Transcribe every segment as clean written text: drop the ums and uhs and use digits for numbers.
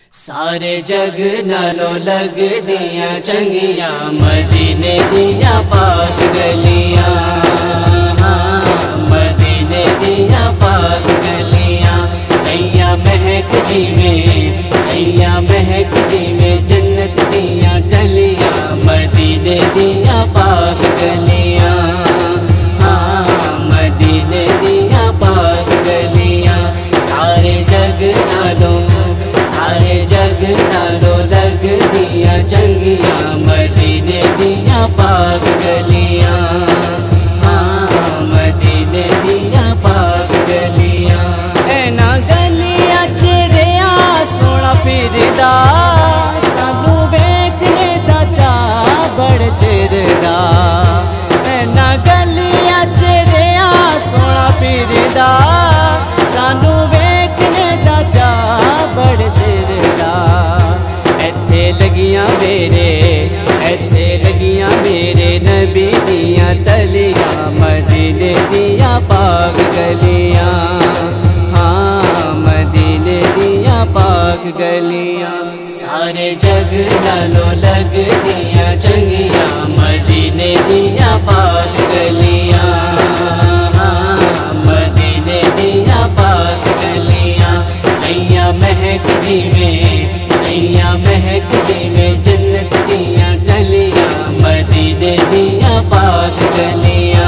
सारे जग नालों लग दिया चंगिया मदीने दिया पाक गलियां, मदीने दिया पाक गलियां। अय्या महक जीवे, अय्या महक जीवे जन्नत दिया गलियां, मदीने दिया पाक गलियां, मदीने दिया पाक गलियां। सारे जग नालों, सारे जग नालों लग दिया चंगिया मदीने दिया पाक गलियां, मदीने दिया पाक गलियां। ऐना गलियां चेहरिया सोना फिरदा, सानू वेखने दा चा बड़ चिरदा। ऐना गलियां चेहरिया सोना फिरदा, सानू वेखने दा चा बड़ चिरदा। इत्थे लगियां मेरे, इत्थे लगियां मेरे नबी दियां तलियां, मदीने दिया पाक गलियां, मदीने दिया पाक गलियां। सारे जग नालों लग दिया चंगिया मदीने दिया पाक गलियां, मदीने दिया पाक गलियां। अय्या महक जीवे, अय्या महक जीवे जन्नत दिया गलियां, मदीने दिया पाक गलियां,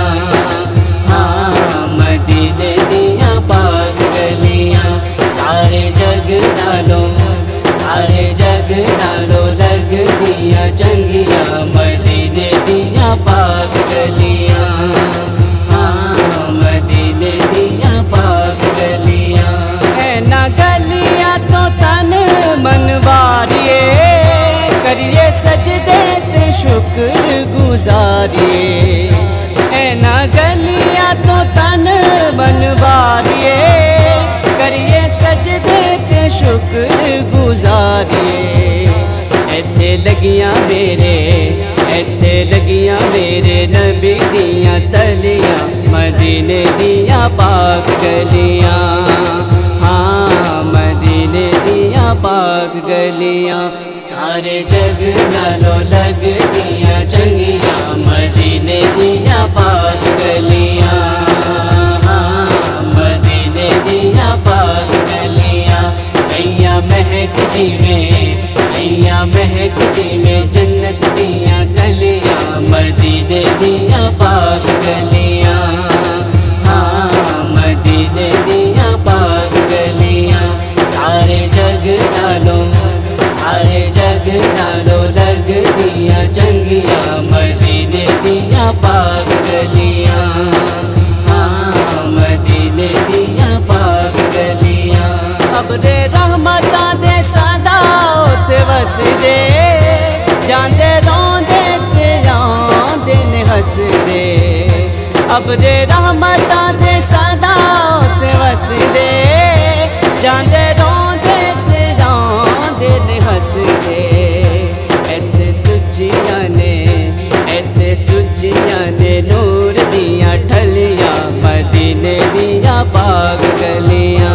मदीने दिया पाक गलियां। सारे जग नालों, सारे जग नालों लग दिया चंगिया मदीने दिया पाक गलियां, मदीने दिया पाक गलियां। ऐना गलियां तो तन मनवारिए, करिए सजदे ते शुक्र गुजारिए। ऐना गलियां तो तन मनवारिए, करिए सजदे ते शुक्र गुजारिए। इत्थे लगियां मेरे, इत्थे लगियां मेरे नबी दियां तलियां, मदीने दिया पाक गलियां, मदीने दिया पाक गलियां। सारे जग नालों लग दिया चंगिया मदीने दिया पाक गलियां, मदीने दिया पाक गलियां। अय्या महक जीवे, अय्या महक जीवे जन्नत दिया गलियां, मदीने दिया पाक गलियां, मदीने दिया पाक गलियां। सारे जग नालों, सारे जग नालों लग दिया चंगिया मदीने दिया पाक गलियां, मदीने दिया पाक गलियां। अबरे रहमतां दे सदा उत्थे वसदे, जांदे रोंदे ते आंदे ने हसदे। अबरे रहमतां दे सदा उत्थे वसदे, जांदे रोंदे ते आंदे ने हसदे। इत्थे सुच्चियां ने, इत्थे सुच्चियां ने नूर दियां ठलियां, मदीने दिया पाक गलियां,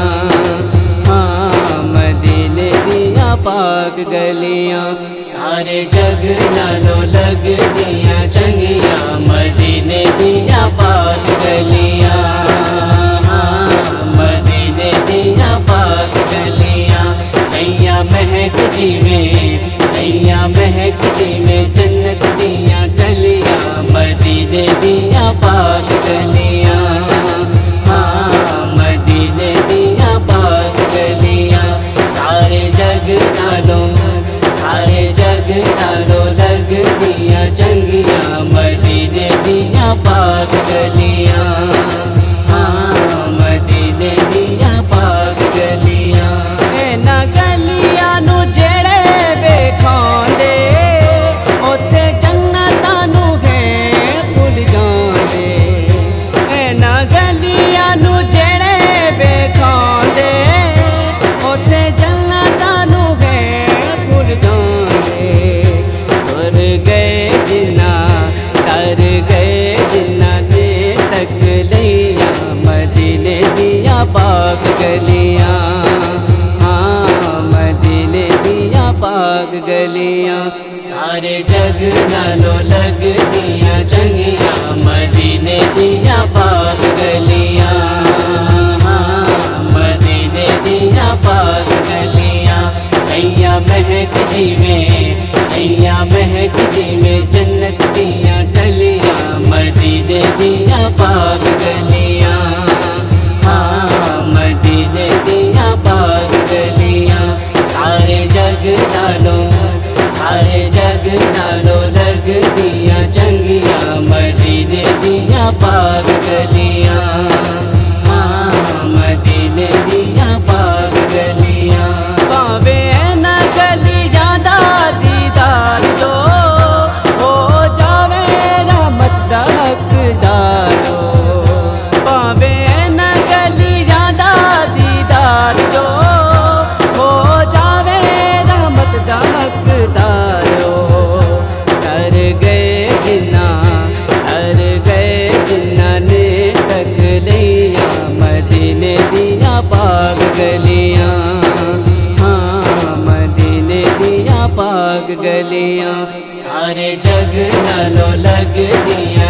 मदीने दिया पाक गलियां। सारे जग नालों लग दिया चंगिया मदीने दिया पाक गलियां, मदीने दिया पाक गलियां। अय्या महक जीवे, अय्या महक जीवे जन्नत दिया गलियां, मदीने दिया पाक गलियां, मदीने दिया पाक गलियां। सारे जग नालों, सारे जग नालों लग दिया चंगिया मदीने दिया पाक गलियां, मदीने दिया पाक गलियां। ऐना गलियां नू जेड़े वेखांदे, उत्थे जन्नतां नू वेख भुल जांदे। ऐना गलियां नू जेड़े वेखांदे, उत्थे जन्नतां नू वेख भुल जांदे। तुर गए जिन्ना, तर गए जिन्ना दे तक लिया, मदीने दिया पाक गलियां, मदीने सारे जग नालों लग दिया चंगिया मदीने दिया पाक गलियां, मदीने दिया पाक गलियां। हैया महक जीवे, हैया महक जीवे जन्नत दिया गलियां मदीने दिया पाक गलियां, मदीने दिया पाक गलियां। सारे जग नालों, सारे जग नालों लग दिया चंगिया मदीने दिया पाक गलियां, मदीने दिया पाक गलियां। पावे न गलियां दा दीदार जो हो जावे रहमत दा हकदारो, पावे न गलियां दा दीदार जो हो जावे रहमत दा हकदारो। कर गए जिन्ना, कर गए जिन्ना ने तक लिया मदीने दिया पाक गलियां, मदीने दिया पाक गलियां। सारे जग नालों लग दिया